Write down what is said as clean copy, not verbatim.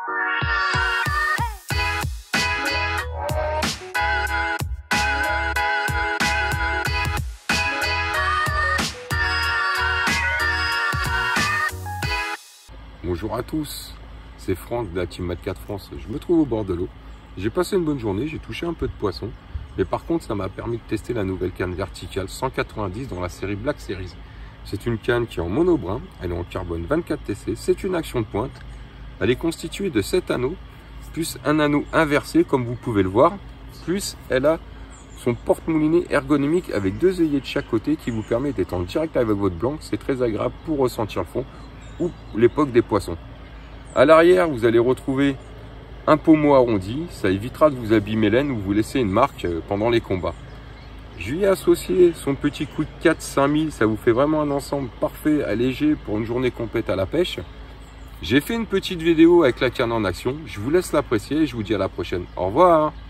Bonjour à tous, c'est Franck de la Team Mat 4 France. Je me trouve au bord de l'eau. J'ai passé une bonne journée, j'ai touché un peu de poisson. Mais par contre, ça m'a permis de tester la nouvelle canne verticale 190 dans la série Black Series. C'est une canne qui est en monobrin, elle est en carbone 24 TC, c'est une action de pointe. Elle est constituée de 7 anneaux, plus un anneau inversé comme vous pouvez le voir. Plus elle a son porte-moulinet ergonomique avec 2 œillets de chaque côté qui vous permet d'être en direct avec votre blanc. C'est très agréable pour ressentir le fond ou l'époque des poissons. À l'arrière, vous allez retrouver un pommeau arrondi, ça évitera de vous abîmer l'aine ou vous laisser une marque pendant les combats. Je lui ai associé son petit Quick 4 5000, ça vous fait vraiment un ensemble parfait, allégé pour une journée complète à la pêche. J'ai fait une petite vidéo avec la canne en action, je vous laisse l'apprécier et je vous dis à la prochaine. Au revoir.